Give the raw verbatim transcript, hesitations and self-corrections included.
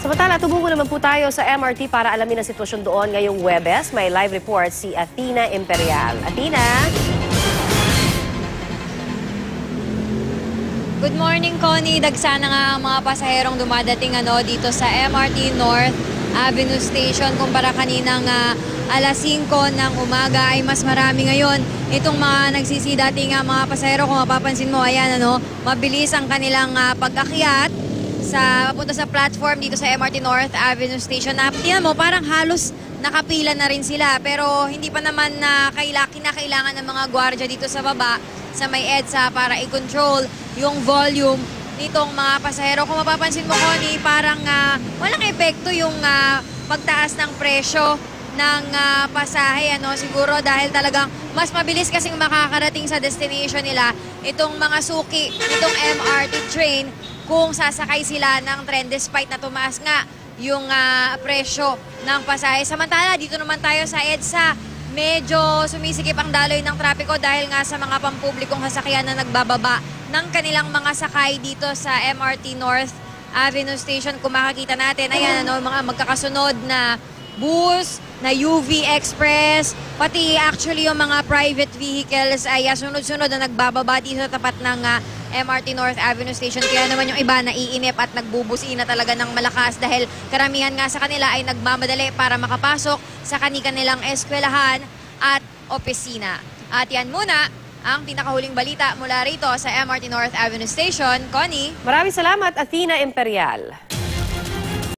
Samantala, tubugo naman po tayo sa M R T para alamin ang sitwasyon doon ngayong Huwebes. May live report si Athena Imperial. Athena? Good morning, Connie. Dagsana nga ang mga pasaherong dumadating ano, dito sa M R T North Avenue Station. Kumpara kaninang uh, alas singko ng umaga ay mas marami ngayon. Itong mga nagsisidating uh, mga pasahero, kung mapapansin mo, ayan, ano, mabilis ang kanilang uh, pag-akyat sa papunta sa platform dito sa M R T North Avenue Station. Na, tingnan mo, parang halos nakapila na rin sila. Pero hindi pa naman na kaila, kinakailangan ng mga gwardiya dito sa baba sa may EDSA para i-control yung volume nitong mga pasahero. Kung mapapansin mo, Connie, parang uh, walang epekto yung uh, pagtaas ng presyo ng uh, pasahe. Ano? Siguro dahil talagang mas mabilis kasing makakarating sa destination nila itong mga suki, itong M R T train kung sasakay sila ng tren despite na tumaas nga yung uh, presyo ng pasahe. Samantala, dito naman tayo sa EDSA. Medyo sumisikip ang daloy ng trapiko dahil nga sa mga pampublikong sasakyan na nagbababa ng kanilang mga sakay dito sa M R T North Avenue Station. Kung makakita natin, ayan, ano, mga magkakasunod na bus, na U V Express, pati actually yung mga private vehicles ay uh, sunod-sunod na nagbababa dito sa tapat ng uh, M R T North Avenue Station. Kaya naman yung iba naiinip at nagbubusina talaga ng malakas dahil karamihan nga sa kanila ay nagmamadali para makapasok sa kani-kanilang eskwelahan at opisina. At yan muna ang pinakahuling balita mula rito sa M R T North Avenue Station. Connie? Maraming salamat, Athena Imperial.